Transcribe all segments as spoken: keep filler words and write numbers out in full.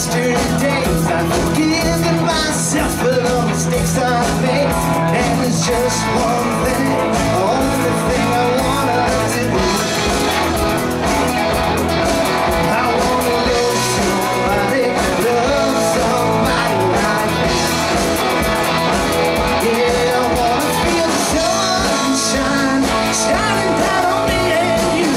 yesterdays. I've forgiven myself for the mistakes I've made, and there's just one thing, only thing I wanna do. I wanna love somebody, love somebody like me. Yeah, I wanna feel the sunshine shining down on me and you.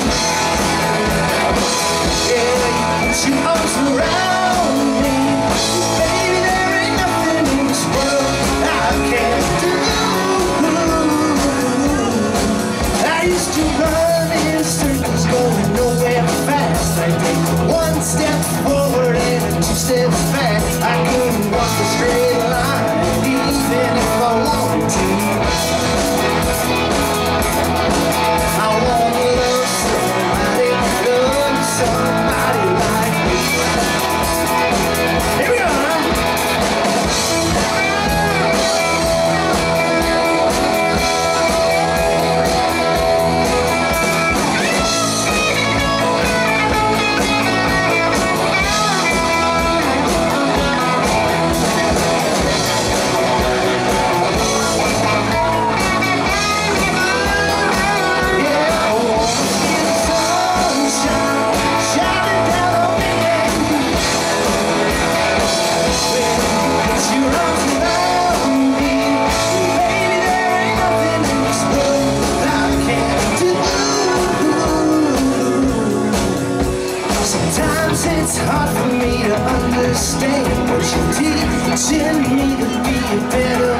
Yeah, you put your arms around me, baby, there ain't nothing in this world I can't do. I used to run in circles, going nowhere fast. I take one step forward and a two steps back. I couldn't walk a straight line, even if I wanted to. I wanna love somebody, love somebody like me. Here we go, huh? Sometimes it's hard for me to understand, but you're teaching me to be a better